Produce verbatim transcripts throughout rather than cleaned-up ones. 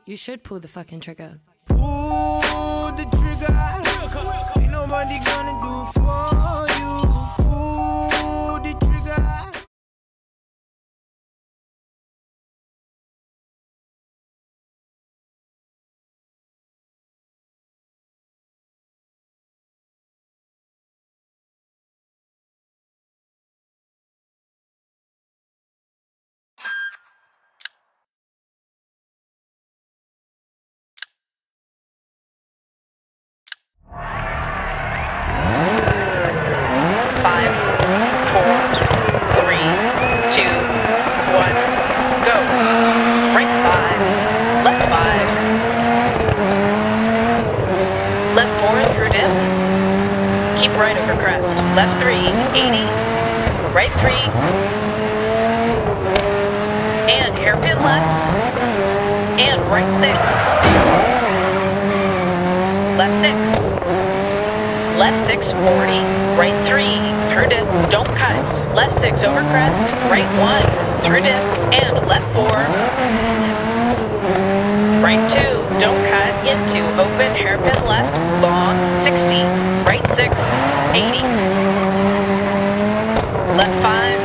You should pull the fucking trigger. Pull the trigger. Ain't nobody gonna do for you. Pull the trigger. Five, four, three, two, one, go. Right five, left five, left four through dip. Keep right over crest. Left three, eighty, right three, and hairpin left, and right six, left six. Left six, forty, right three, through dip, don't cut. Left six over crest, right one, through dip, and left four. Right two, don't cut, into open hairpin left, long, sixty. Right six, eighty. Left five,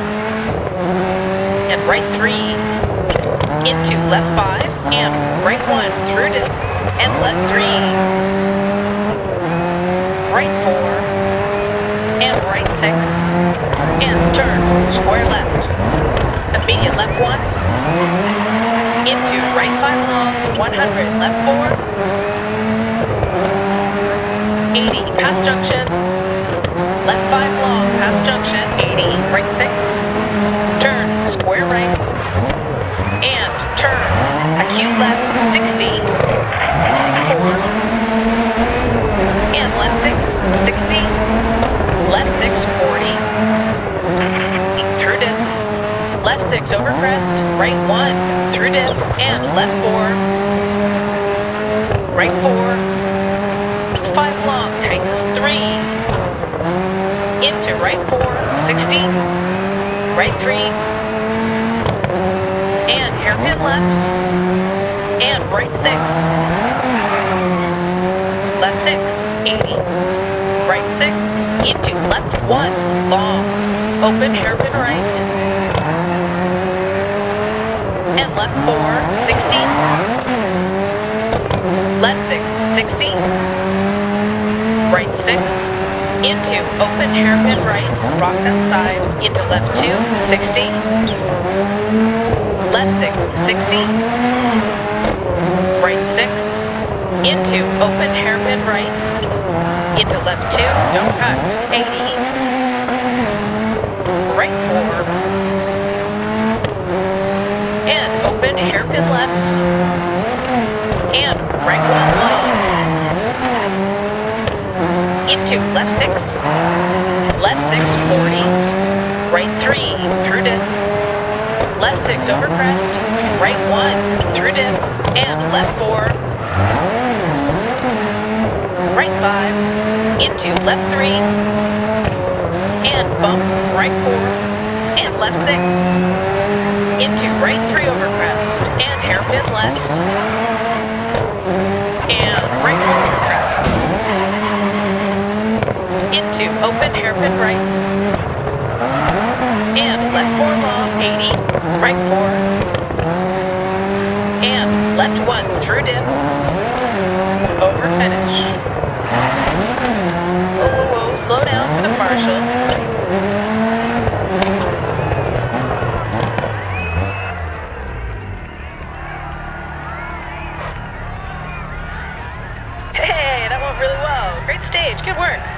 and right three, into left five, and right one, through dip, and left three. Right four, and right six, and turn, square left, immediate left one, into right five long, one hundred, left four, eighty, past junction, left five long, past junction, eighty, right six, turn, square right, and turn, acute left, sixty, four, and left six, sixty, left six, forty, through dip, left six over crest, right one, through dip, and left four, right four, five long, tightens three, into right four, sixty, right three, and hairpin left, and right six, left six, eighty, right six, into left one, long, open hairpin right, and left four, sixty, left six, sixty, right six, into open hairpin right, rocks outside, into left two, sixty, left six, sixty, right six, into open hairpin right, into left two, don't cut, eighty, right four, and open hairpin left, and right one long, into left six, left six, forty, right three, through dip, left six over crest, right one, through dip, and left four, right five, into left three, and bump, right four, and left six, into right three over crest, and hairpin left, and right four over crest, into open hairpin right, and left four long, eighty, right four, and left one, through dip, over finish. Whoa, whoa, whoa, slow down for the partial. Hey, that went really well. Great stage, good work.